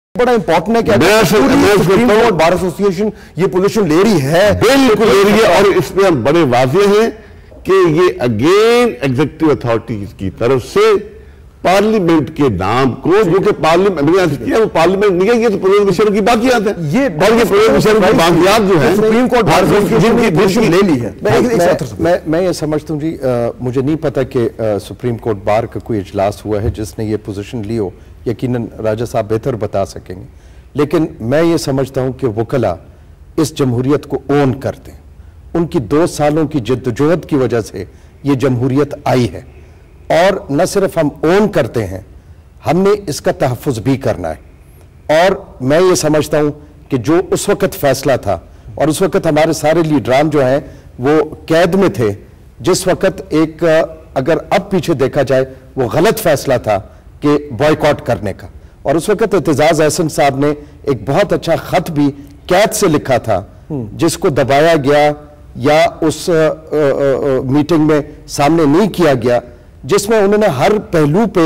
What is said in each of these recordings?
बड़ा इंपॉर्टेंट है कि सुप्रीम कोर्ट बार एसोसिएशन ये पोजीशन ले रही है, बिल्कुल ले रही है, और इसमें हम बड़े वाजे हैं कि ये अगेन एग्जीक्यूटिव अथॉरिटीज की तरफ से पार्लियामेंट के नाम को, जो कि पार्लियामेंट किया वो पार्लियामेंट नहीं है, ये तो परवेज मुशर्रफ की बाकियात है, ये परवेज मुशर्रफ की बाकियात जो है सुप्रीम कोर्ट बार एसोसिएशन की पोजीशन ले ली है। मैं ये समझता हूँ जी, मुझे नहीं पता कि सुप्रीम कोर्ट बार का कोई इजलास हुआ है जिसने ये पोजीशन ली हो, यकीनन राजा साहब बेहतर बता सकेंगे, लेकिन मैं ये समझता हूँ कि वकला इस जमहूरियत को ओन करते हैं। उनकी 2 सालों की जद्दोजहद की वजह से ये जमहूरियत आई है, और न सिर्फ हम ओन करते हैं, हमने इसका तहफ़्फ़ुज़ भी करना है। और मैं ये समझता हूँ कि जो उस वक़्त फैसला था, और उस वक़्त हमारे सारे लीडरान जो हैं वो कैद में थे, जिस वक़्त एक अगर अब पीछे देखा जाए वो गलत फैसला था कि बॉयकॉट करने का, और उस वक़्त एतजाज़ अहसन साहब ने एक बहुत अच्छा ख़त भी कैद से लिखा था, जिसको दबाया गया या उस मीटिंग में सामने नहीं किया गया, जिसमें उन्होंने हर पहलू पे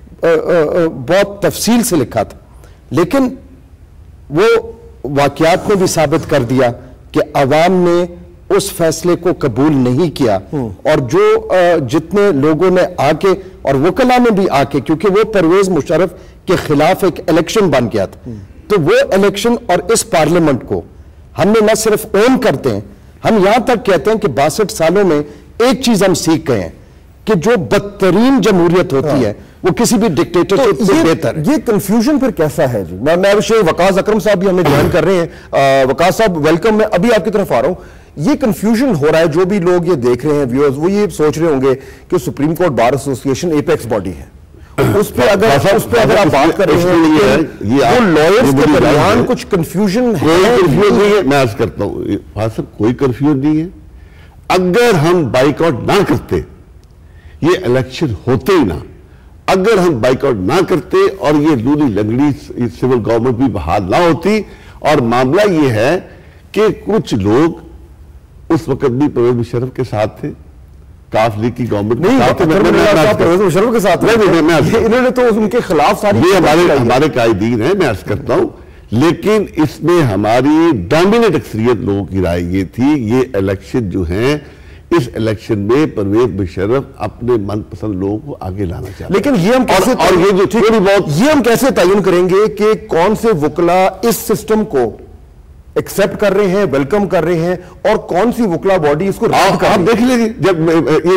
बहुत तफसील से लिखा था, लेकिन वो वाक़यात में भी साबित कर दिया कि अवाम ने उस फैसले को कबूल नहीं किया, और जो जितने लोगों ने आके और वकला ने भी आके, क्योंकि वो परवेज मुशर्रफ के खिलाफ एक इलेक्शन बन गया था, तो वो इलेक्शन और इस पार्लियामेंट को हमने न सिर्फ ओन करते हैं, हम यहां तक कहते हैं कि 62 सालों में एक चीज हम सीख गए हैं कि जो बदतरीन जमहूरियत होती है वो किसी भी डिक्टेटरशिप से बेहतर है। ये कंफ्यूजन फिर कैसा है जी? मैं विषय वकास अकरम साहब भी हमें ज्वाइन कर रहे हैं। वकास साहब वेलकम, मैं अभी आपकी तरफ आ रहा हूं। ये कंफ्यूजन हो रहा है, जो भी लोग ये देख रहे हैं व्यूअर्स, वो ये सोच रहे होंगे कि Supreme Court Bar Association apex body है, उस पर अगर आप बात कर रहे हैं, वो लॉयर्स के दरमियान कुछ कंफ्यूजन है। मैं अर्ज करता हूं, कोई कंफ्यूजन नहीं है। अगर हम बाइकआउट ना करते, ये इलेक्शन होते ही ना, अगर हम बाइकआउट ना करते और ये लूली लंगड़ी सिविल गवर्नमेंट भी बहाल ना होती, और मामला ये है कि कुछ लोग उस वक्त भी परवेज मुशर्रफ के साथ थे, काफ लीग की गवर्नमेंट परवेज मुशर्रफ के साथ इन्होंने तो उनके खिलाफ सारी, ये हमारे कायदीन है, मैं अर्ज करता हूं, लेकिन इसमें हमारी डोमिनेट अक्सरियत लोगों की राय ये थी, ये इलेक्शन जो है, इस इलेक्शन में परवेज मुशर्रफ अपने मनपसंद लोगों को आगे लाना चाहते। लेकिन ये हम कैसे और ये जो थोड़ी बहुत ये हम कैसे तयन करेंगे कि कौन से वकला इस सिस्टम को एक्सेप्ट कर रहे हैं, वेलकम कर रहे हैं, और कौन सी वकला बॉडी इसको रद्द कर? आप देख लीजिए, जब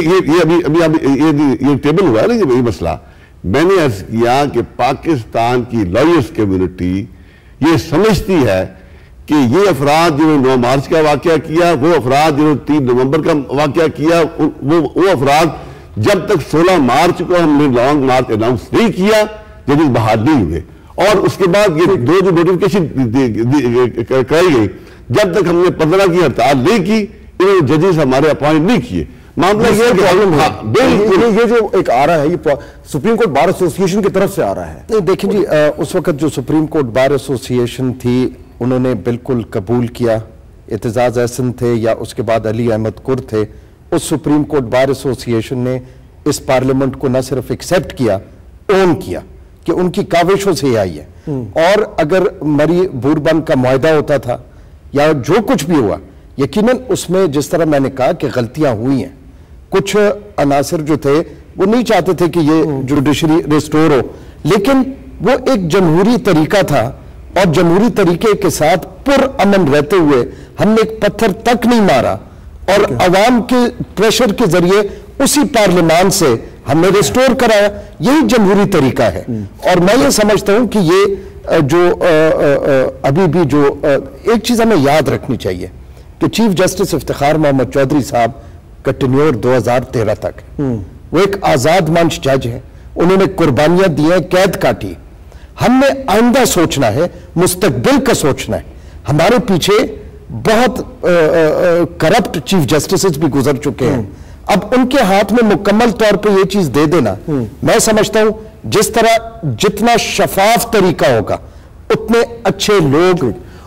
ये टेबल हुआ है ना, ये मसला मैंने अर्ज किया कि पाकिस्तान की लॉयर्स कम्युनिटी ये समझती है कि ये अफराद जिन्होंने 9 मार्च का वाकया किया, वो अफराद जिन्होंने 3 नवंबर का वाकया किया, वो अफराद जब तक 16 मार्च को हमने लॉन्ग मार्च अनाउंस नहीं किया, जजेस बहाल नहीं हुए, और उसके बाद ये 2 जो नोटिफिकेशन कराई गई, जब तक हमने 15 की हड़ताल नहीं की, इन्होंने जजेस हमारे अपॉइंट नहीं किए। मामला ये प्रॉब्लम है, बिल्कुल ये जो एक आ रहा है, ये सुप्रीम कोर्ट बार एसोसिएशन की तरफ से आ रहा है। देखिए जी, उस वक्त जो सुप्रीम कोर्ट बार एसोसिएशन थी, उन्होंने बिल्कुल कबूल किया। एतजाज़ अहसन थे या उसके बाद अली अहमद कुर थे, उस सुप्रीम कोर्ट बार एसोसिएशन ने इस पार्लियामेंट को न सिर्फ एक्सेप्ट किया, ओन किया कि उनकी काविशों से आई है। और अगर मरी बूरबन का मुआहदा होता था या जो कुछ भी हुआ, यकीनन उसमें जिस तरह मैंने कहा कि गलतियां हुई हैं, कुछ अनासर जो थे वो नहीं चाहते थे कि ये जुडिशरी रिस्टोर हो, लेकिन वो एक जमहूरी तरीका था, और जमहूरी तरीके के साथ पुरअमन रहते हुए हमने एक पत्थर तक नहीं मारा, और अवाम के प्रेशर के जरिए उसी पार्लियामान से हमने रिस्टोर कराया। यही जमहूरी तरीका है। और मैं ये समझता हूं कि ये जो अभी भी जो एक चीज हमें याद रखनी चाहिए कि चीफ जस्टिस इफ्तिखार मोहम्मद चौधरी साहब का टेन्योर 2013 तक है। वो एक आजाद मंच जज है, उन्होंने कुर्बानियां दी हैं, कैद काटी। हमने आइंदा सोचना है, मुस्तकबिल का सोचना है। हमारे पीछे बहुत करप्ट चीफ जस्टिस भी गुजर चुके हैं। अब उनके हाथ में मुकम्मल तौर पे ये चीज दे देना, मैं समझता हूं जिस तरह जितना शफाफ तरीका होगा, उतने अच्छे लोग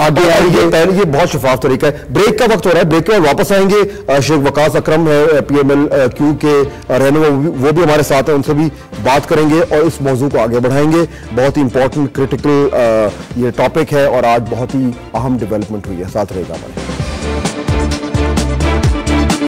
आगे आएंगे। पहले ये बहुत शफाफ तरीका है। ब्रेक का वक्त हो रहा है, ब्रेक के बाद वापस आएंगे। शेख वकास अकरम है PMLQ के रहनुमा, वो भी हमारे साथ है, उनसे भी बात करेंगे और इस मौजू को आगे बढ़ाएंगे। बहुत ही इंपॉर्टेंट क्रिटिकल ये टॉपिक है और आज बहुत ही अहम डेवलपमेंट हुई है। साथ रहेगा हमारे।